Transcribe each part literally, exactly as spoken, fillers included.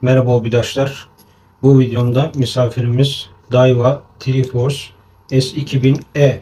Merhaba obidaşlar. Bu videomda misafirimiz Daiwa Triforce S iki bin E.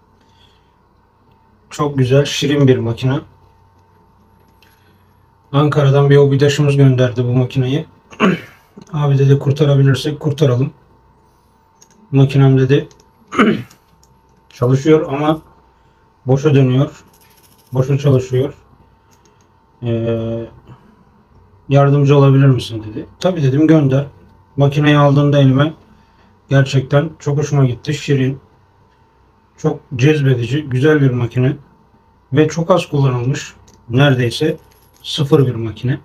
Çok güzel, şirin bir makine. Ankara'dan bir obidaşımız gönderdi bu makineyi. Abi dedi kurtarabilirsek kurtaralım. Makinem dedi çalışıyor ama boşa dönüyor. Boşa çalışıyor. Ee, yardımcı olabilir misin dedi. Tabii dedim gönder. Makineyi aldığımda elime gerçekten çok hoşuma gitti. Şirin, çok cezbedici, güzel bir makine. Ve çok az kullanılmış. Neredeyse sıfır bir makine.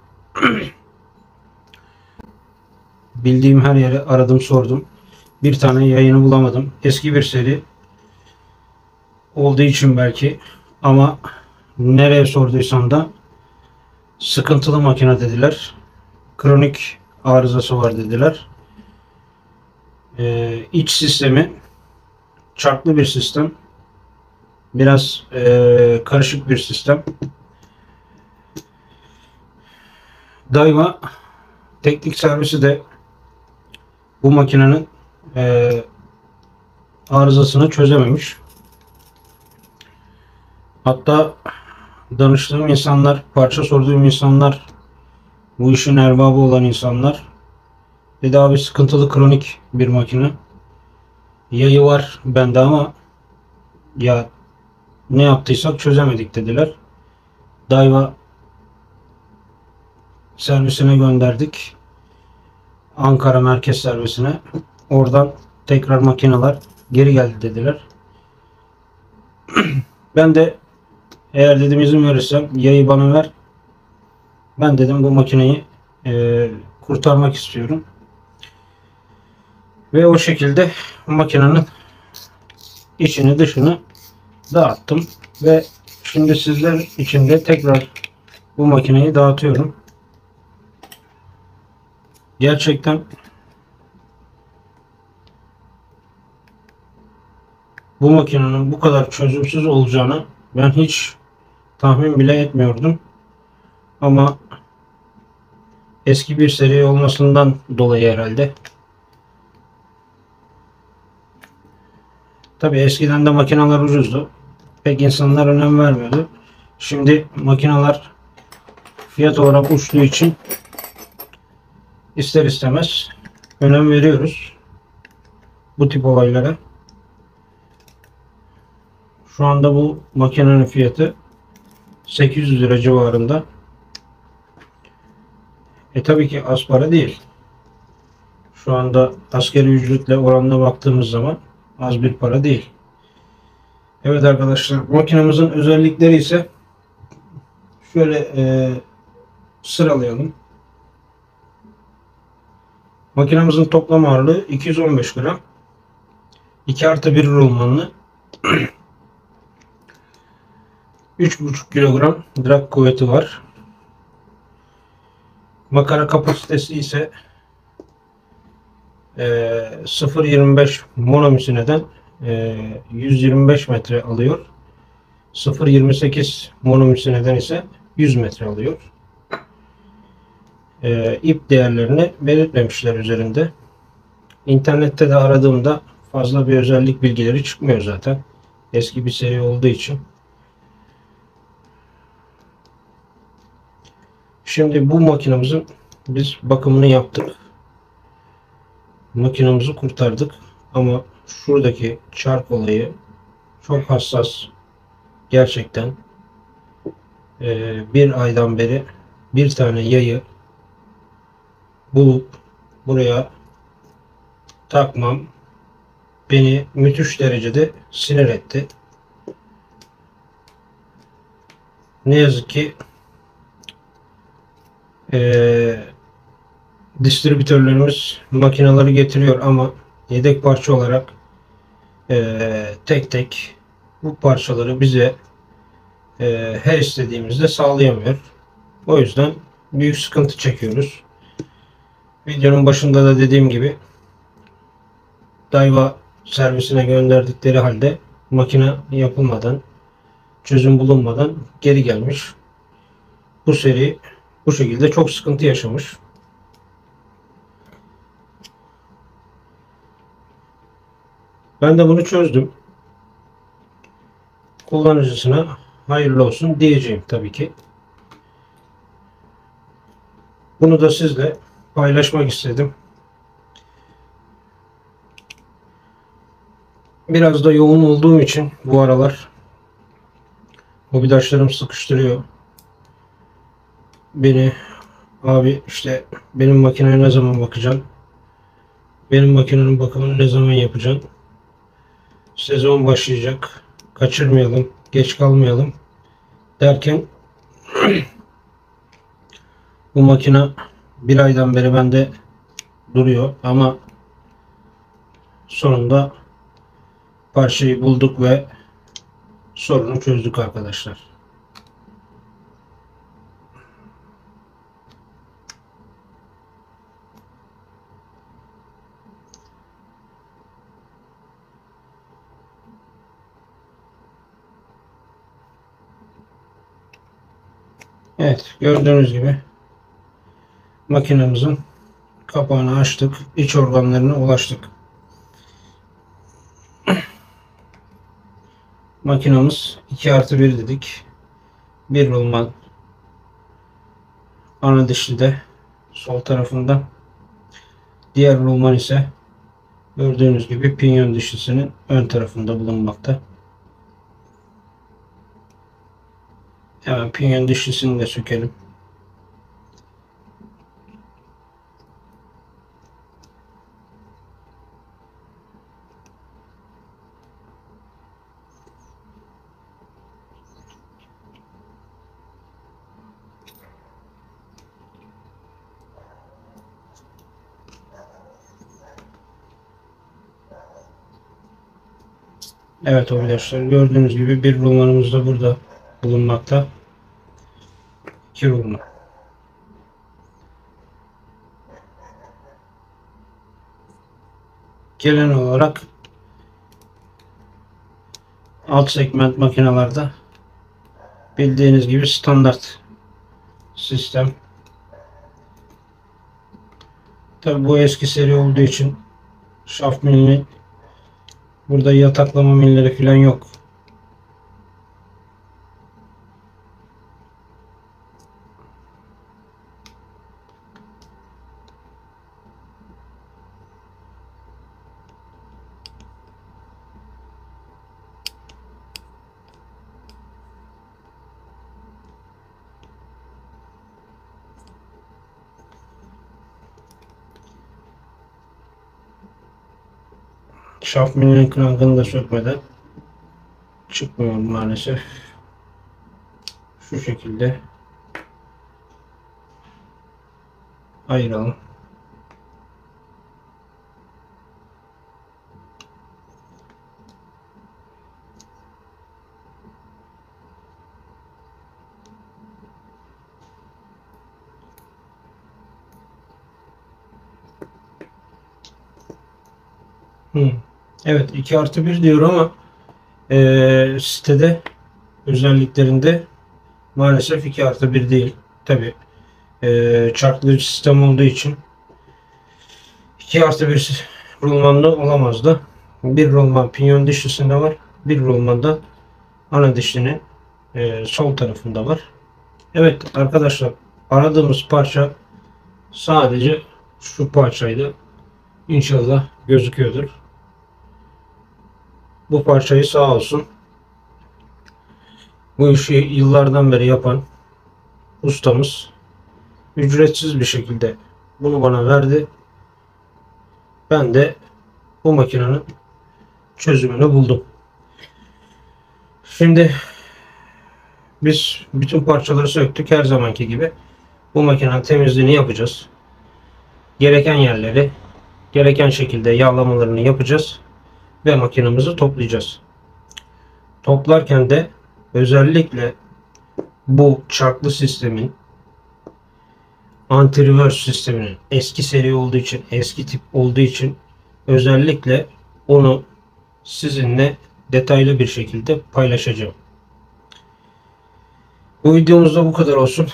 Bildiğim her yere aradım sordum. Bir tane yayını bulamadım. Eski bir seri olduğu için belki, ama nereye sorduysam da sıkıntılı makine dediler. Kronik arızası var dediler. Ee, iç sistemi çarklı bir sistem. Biraz e, karışık bir sistem. Daiwa teknik servisi de bu makinenin e, arızasını çözememiş. Hatta danıştığım insanlar, parça sorduğum insanlar, bu işin erbabı olan insanlar dedi abi sıkıntılı kronik bir makine. Yayı var bende ama ya ne yaptıysak çözemedik dediler. Daiwa servisine gönderdik. Ankara merkez servisine. Oradan tekrar makineler geri geldi dediler. Ben de eğer dedim izin verirsen yayı bana ver. Ben dedim bu makineyi e, kurtarmak istiyorum. Ve o şekilde makinenin içini dışını dağıttım. Ve şimdi sizler için de tekrar bu makineyi dağıtıyorum. Gerçekten bu makinenin bu kadar çözümsüz olacağını ben hiç tahmin bile etmiyordum. Ama eski bir seri olmasından dolayı herhalde. Tabii eskiden de makineler ucuzdu. Pek insanlar önem vermiyordu. Şimdi makineler fiyat olarak uçtuğu için ister istemez önem veriyoruz bu tip olaylara. Şu anda bu makinenin fiyatı sekiz yüz lira civarında. E tabii ki az para değil. Şu anda asgari ücretle oranına baktığımız zaman az bir para değil. Evet arkadaşlar, makinemizin özellikleri ise şöyle e, sıralayalım. Makinemizin toplam ağırlığı iki yüz on beş gram. iki artı bir rulmanlı. üç buçuk kilogram drag kuvveti var. Makara kapasitesi ise e, sıfır virgül yirmi beş monomisineden e, yüz yirmi beş metre alıyor. sıfır virgül yirmi sekiz monomisineden ise yüz metre alıyor. E, ip değerlerini belirtmemişler üzerinde. İnternette de aradığımda fazla bir özellik bilgileri çıkmıyor zaten. Eski bir seri olduğu için. Şimdi bu makinamızın biz bakımını yaptık. Makinamızı kurtardık. Ama şuradaki çark olayı çok hassas. Gerçekten ee, bir aydan beri bir tane yayı bulup buraya takmam beni müthiş derecede sinir etti. Ne yazık ki Ee, distribütörlerimiz makineleri getiriyor ama yedek parça olarak e, tek tek bu parçaları bize e, her istediğimizde sağlayamıyor. O yüzden büyük sıkıntı çekiyoruz. Videonun başında da dediğim gibi Daiwa servisine gönderdikleri halde makine yapılmadan, çözüm bulunmadan geri gelmiş. Bu seri bu şekilde çok sıkıntı yaşamış. Ben de bunu çözdüm. Kullanıcısına hayırlı olsun diyeceğim tabii ki. Bunu da sizle paylaşmak istedim. Biraz da yoğun olduğum için bu aralar hobidaşlarım sıkıştırıyor. Beni, abi işte benim makineye ne zaman bakacaksın? Benim makinenin bakımını ne zaman yapacaksın? Sezon başlayacak. Kaçırmayalım, geç kalmayalım derken bu makine bir aydan beri bende duruyor ama sonunda parçayı bulduk ve sorunu çözdük arkadaşlar. Evet, gördüğünüz gibi makinemizin kapağını açtık. İç organlarına ulaştık. Makinamız iki artı bir dedik. Bir rulman ana dişlide sol tarafında. Diğer rulman ise gördüğünüz gibi pinyon dişlisinin ön tarafında bulunmakta. Hemen pinyon dişlisini de sökelim. Evet arkadaşlar, gördüğünüz gibi bir rulmanımız da burada bulunmakta. İki rulman. Genel olarak alt segment makinelerde bildiğiniz gibi standart sistem. Tabi bu eski seri olduğu için şaft milini burada yataklama milleri falan yok. Şaft milinin krankını da sökmeden çıkmıyor maalesef. Şu şekilde ayıralım. Hmm. Evet, iki artı bir diyor ama e, sitede özelliklerinde maalesef iki artı bir değil. Tabi e, çarklı sistem olduğu için iki artı bir rulmanlı olamazdı. Bir rulman pinyon dişlisinde var. Bir rulman da ana dişlinin e, sol tarafında var. Evet arkadaşlar, aradığımız parça sadece şu parçaydı. İnşallah gözüküyordur. Bu parçayı sağ olsun bu işi yıllardan beri yapan ustamız ücretsiz bir şekilde bunu bana verdi. Ben de bu makinenin çözümünü buldum. Şimdi biz bütün parçaları söktük her zamanki gibi. Bu makinenin temizliğini yapacağız. Gereken yerleri gereken şekilde yağlamalarını yapacağız ve makinemizi toplayacağız. Toplarken de özellikle bu çarklı sistemin anti-reverse sisteminin eski seri olduğu için, eski tip olduğu için özellikle onu sizinle detaylı bir şekilde paylaşacağım. Bu videomuzda bu kadar olsun.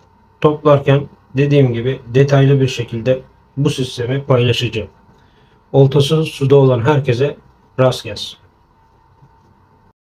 Toplarken dediğim gibi detaylı bir şekilde bu sistemi paylaşacağım. Oltası suda olan herkese rast gelsin.